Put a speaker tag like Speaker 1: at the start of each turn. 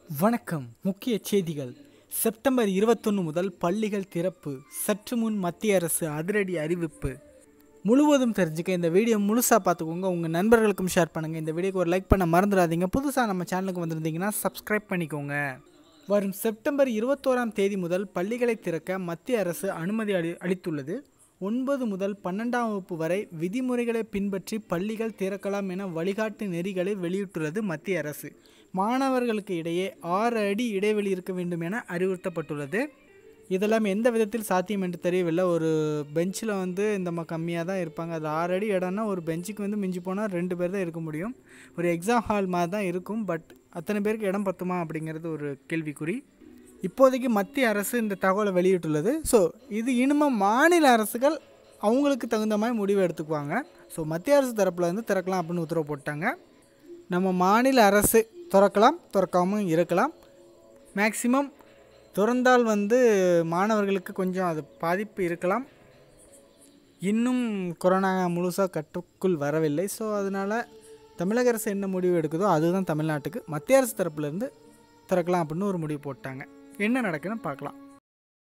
Speaker 1: வணக்கம். முக்கிய செய்திகள். செப்டம்பர் 21 முதல் பள்ளிகள் திறப்பு. சற்று முன் மத்திய அரசு அதிரடி அறிவிப்பு. முழுவதும் தெரிஞ்சுக்க இந்த வீடியோ முழுசாக பார்த்துக்கோங்க. உங்கள் நண்பர்களுக்கும் ஷேர் பண்ணுங்கள். இந்த வீடியோக்கு ஒரு லைக் பண்ண மறந்துடாதீங்க. புதுசாக நம்ம சேனலுக்கு வந்திருந்தீங்கன்னா சப்ஸ்கிரைப் பண்ணிக்கோங்க. வரும் செப்டம்பர் 21ஆம் தேதி முதல் பள்ளிகளை திறக்க மத்திய அரசு அனுமதி அளித்துள்ளது. 9 முதல் 12ஆம் வகுப்பு வரை விதிமுறைகளை பின்பற்றி பள்ளிகள் திறக்கலாம் என வழிகாட்டு நெறிகளை வெளியிட்டுள்ளது மத்திய அரசு. மாணவர்களுக்கு இடையே 6 அடி இடைவெளி இருக்க வேண்டும் என அறிவுறுத்தப்பட்டுள்ளது. இதெல்லாம் எந்த விதத்தில் சாத்தியம் என்று தெரியவில்லை. ஒரு பெஞ்சில் இந்த கம்மியாக தான் இருப்பாங்க. அது 6 அடி இடம்னா ஒரு பெஞ்சுக்கு மிஞ்சி போனால் 2 பேர் தான் இருக்க முடியும். ஒரு எக்ஸாம் ஹால் மாதிரி தான் இருக்கும். பட் அத்தனை பேருக்கு இடம் பத்துமா அப்படிங்கிறது ஒரு கேள்விக்குறி. இப்போதைக்கு மத்திய அரசு இந்த தகவலை வெளியிட்டுள்ளது. ஸோ இது இனிமேல் மாநில அரசுகள் அவங்களுக்கு தகுந்த மாதிரி முடிவு எடுத்துக்குவாங்க. ஸோ மத்திய அரசு தரப்பில் திறக்கலாம் அப்படின்னு உத்தரவு போட்டாங்க. நம்ம மாநில அரசு திறக்கலாம், திறக்காமல் இருக்கலாம். மேக்சிமம் திறந்தால் மாணவர்களுக்கு கொஞ்சம் அது பாதிப்பு இருக்கலாம். இன்னும் கொரோனா முழுசாக கட்டுக்குள் வரவில்லை. ஸோ அதனால் தமிழக அரசு என்ன முடிவு எடுக்குதோ அதுதான் தமிழ்நாட்டுக்கு. மத்திய அரசு தரப்புலேருந்து திறக்கலாம் அப்படின்னு ஒரு முடிவு போட்டாங்க. என்ன நடக்குதுன்னு பார்க்கலாம்.